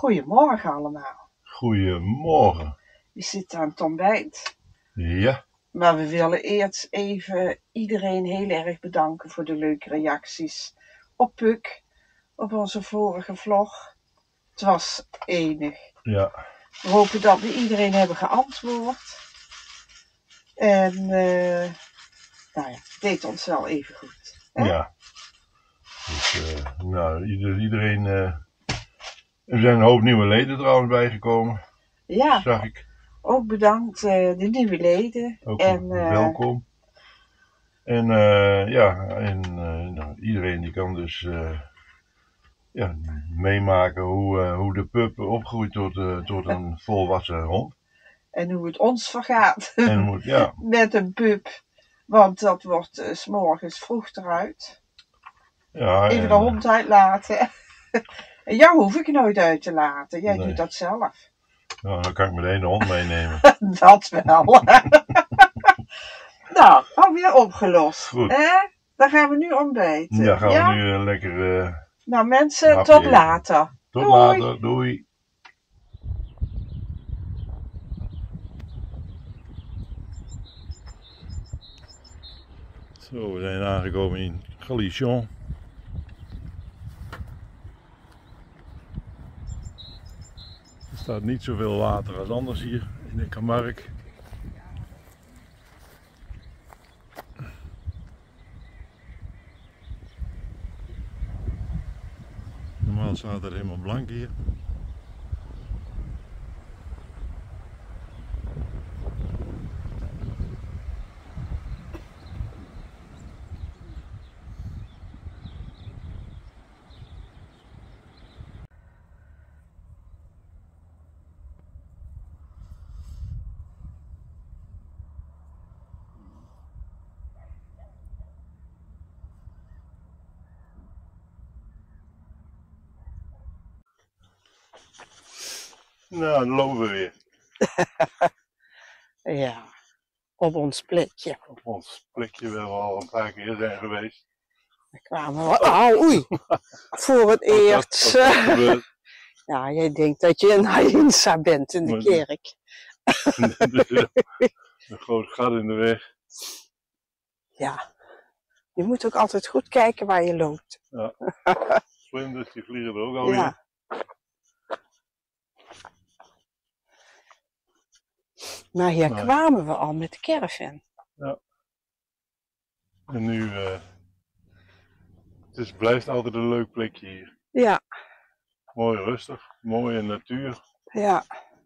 Goedemorgen allemaal. Goedemorgen. We zitten aan het ontbijt. Ja. Maar we willen eerst even iedereen heel erg bedanken voor de leuke reacties op Puk, op onze vorige vlog. Het was enig. Ja. We hopen dat we iedereen hebben geantwoord. En nou ja, het deed ons wel even goed. Hè? Ja. Dus, nou, iedereen... er zijn een hoop nieuwe leden trouwens bijgekomen. Ja. Zag ik. Ook bedankt de nieuwe leden. Ook en, welkom. En nou, iedereen die kan dus meemaken hoe de pup opgroeit tot een volwassen hond. En hoe het ons vergaat Ja. met een pup. Want dat wordt 's morgens vroeg eruit. Ja, even de hond uitlaten. En jou hoef ik nooit uit te laten. Jij doet dat zelf. Nou, dan kan ik meteen de hond meenemen. Dat wel. Nou, alweer opgelost. Goed. Dan gaan we nu ontbijten. Ja, gaan we nu lekker... nou mensen, tot later. Tot later, doei. Zo, we zijn aangekomen in Galician. Er staat niet zoveel water als anders hier in de Camargue. Normaal staat er helemaal blank hier. Nou, dan lopen we weer. Ja, op ons plekje. Op ons plekje waar we al een paar keer zijn geweest. Dan kwamen we... oei! Voor het eerst. Ja, jij denkt dat je een Hainsa bent in de kerk. Een groot gat in de weg. Ja, je moet ook altijd goed kijken waar je loopt. Ja. Vlinders die vliegen er ook alweer. Ja. Maar hier kwamen we al met de caravan. Ja. En nu, het blijft altijd een leuk plekje hier. Ja. Mooi rustig, mooie natuur. Ja.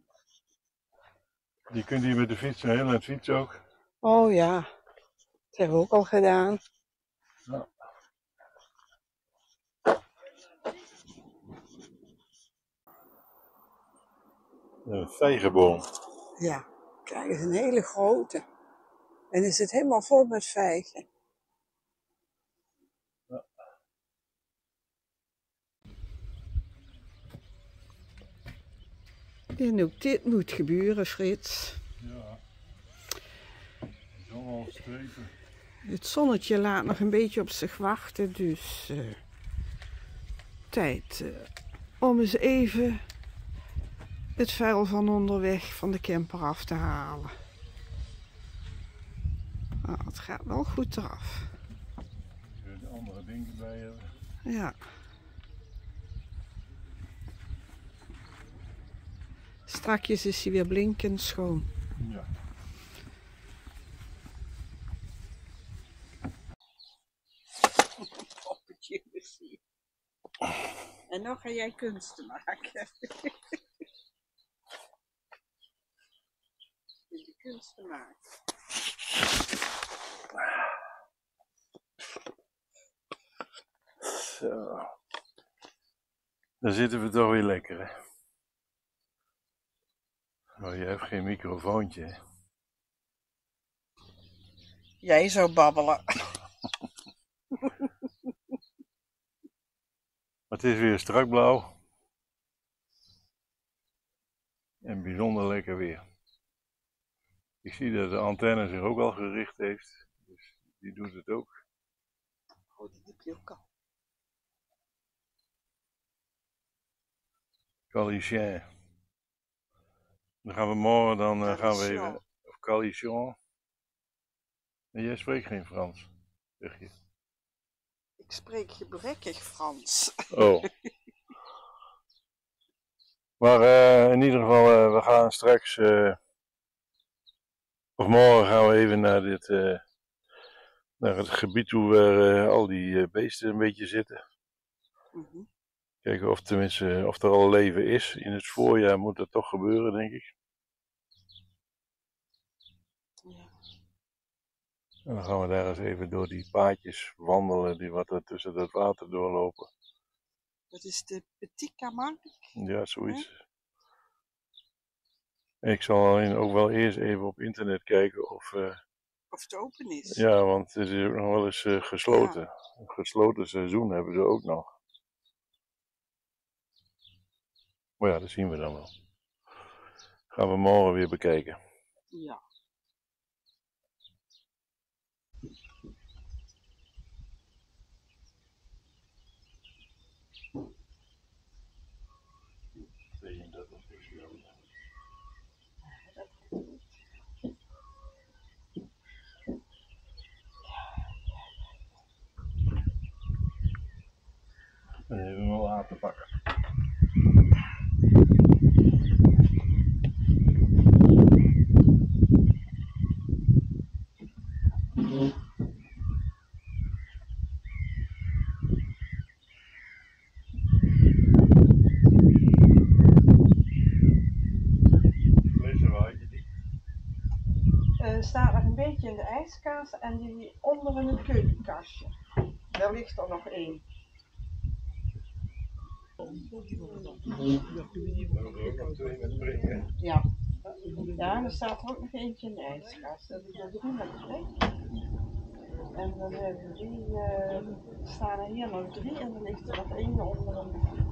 Je kunt hier met de fiets heel aan het fietsen ook. Oh ja, dat hebben we ook al gedaan. Ja. Een vijgenboom. Ja, kijk eens, een hele grote. En is het helemaal vol met vijgen. Ja. En ook dit moet gebeuren, Frits. Ja. Zo strepen. Het zonnetje laat nog een beetje op zich wachten, dus tijd om eens even het vuil van onderweg van de camper af te halen. Nou, het gaat wel goed eraf. Je kunt andere dingen bij hebben. Ja. Strakjes is hij weer blinkend schoon. Ja. En dan ga jij kunsten maken. De kunsten maken. Zo. Dan zitten we toch weer lekker, hè. Maar je hebt geen microfoontje, hè. Jij zou babbelen. Het is weer strak blauw. En bijzonder lekker weer. Ik zie dat de antenne zich ook al gericht heeft. Dus die doet het ook. Oh, die heb je ook al. Calicien. Dan gaan we morgen, dan gaan we even... Of Calicien. En jij spreekt geen Frans, zeg je? Ik spreek gebrekkig Frans. Oh. Maar in ieder geval, we gaan straks... of morgen gaan we even naar dit... naar het gebied toe waar al die beesten een beetje zitten. Kijken of tenminste of er al leven is. In het voorjaar moet dat toch gebeuren, denk ik. Ja. En dan gaan we daar eens even door die paadjes wandelen die wat er tussen het water doorlopen. Dat is de Petit Camargue. Ja, zoiets. Ik zal ook wel eerst even op internet kijken of het open is. Ja, want het is ook nog wel eens gesloten. Ja. Een gesloten seizoen hebben ze ook nog. Maar ja, dat zien we dan wel. Gaan we morgen weer bekijken. Ja. Even wel aan te pakken. Staat nog een beetje in de ijskast en die onder in het keukenkastje. Daar ligt er nog één. Ja. Ja, en er staat er ook nog eentje in de ijskast. Dat is er 3 met prik. En dan hebben die, staan er hier nog 3 en er ligt er nog 1 onder een.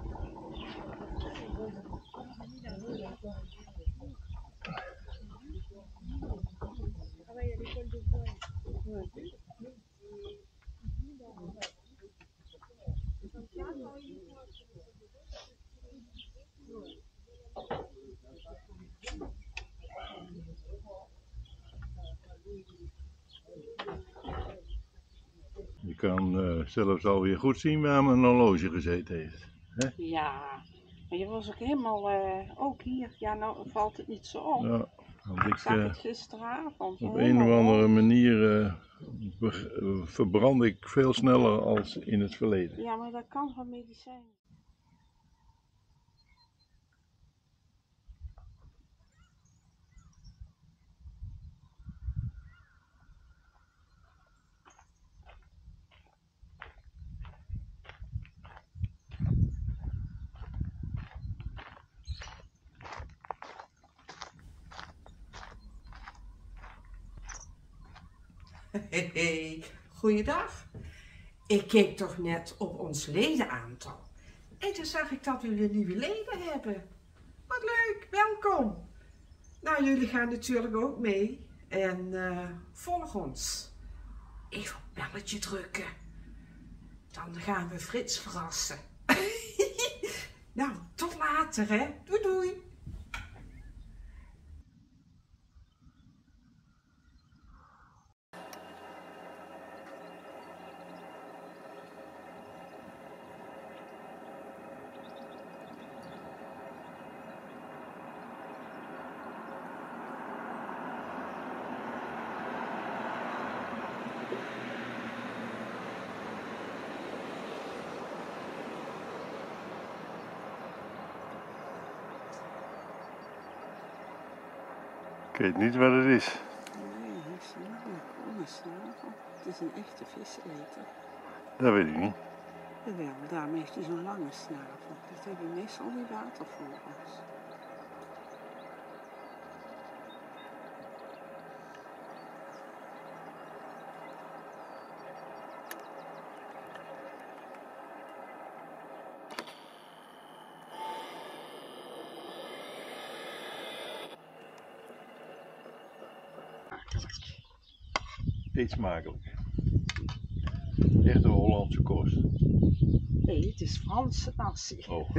Je kan zelfs alweer goed zien waar mijn horloge gezeten heeft. Hè? Ja, maar je was ook helemaal, ook hier, ja nou valt het niet zo op. Ja, want ik zag het gisteravond. Op een of andere manier verbrand ik veel sneller als in het verleden. Ja, maar dat kan van medicijnen. Hey, goeiedag. Ik keek toch net op ons ledenaantal. En toen zag ik dat jullie nieuwe leden hebben. Wat leuk, welkom. Nou, jullie gaan natuurlijk ook mee. En volg ons. Even op belletje drukken. Dan gaan we Frits verrassen. Nou, tot later hè. Doei doei. Ik weet niet wat het is. Nee, hij is een groene snavel. Het is een echte viseter. Dat weet ik niet. Jawel, daarom heeft hij zo'n lange snavel. Dat hebben meestal die watervogels. Eet smakelijk. Echte Hollandse kost. Nee, het is Franse nasi. Oh.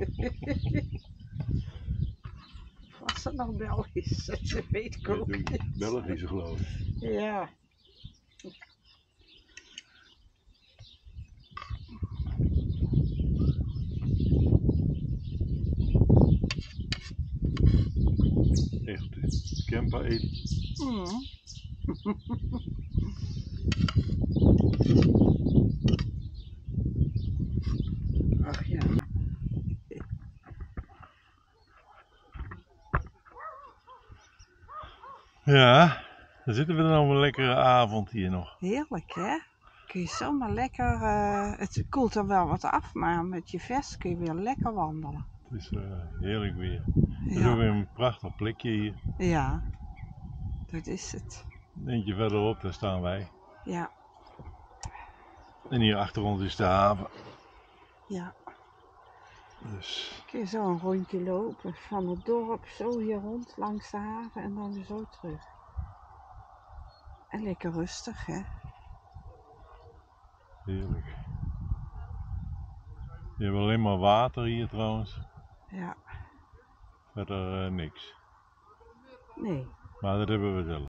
Was het nog Belgisch? Dat weet ik ook niet. Belgische geloof ik. Ja. Echt Kempa eten. Mm. Ach ja. Ja, dan zitten we dan op een lekkere avond hier nog. Heerlijk hè? Kun je zomaar lekker, het koelt dan wel wat af, maar met je vest kun je weer lekker wandelen. Het is heerlijk weer. Het is ook weer een prachtig plekje hier. Ja, dat is het. Eentje verderop, daar staan wij. Ja, En hier achter ons is de haven. ja. Dus Kun je zo een rondje lopen van het dorp, zo hier rond langs de haven en dan weer zo terug. En lekker rustig hè? heerlijk. Je hebt alleen maar water hier trouwens. Ja, Verder niks. nee. Maar dat hebben we zelf.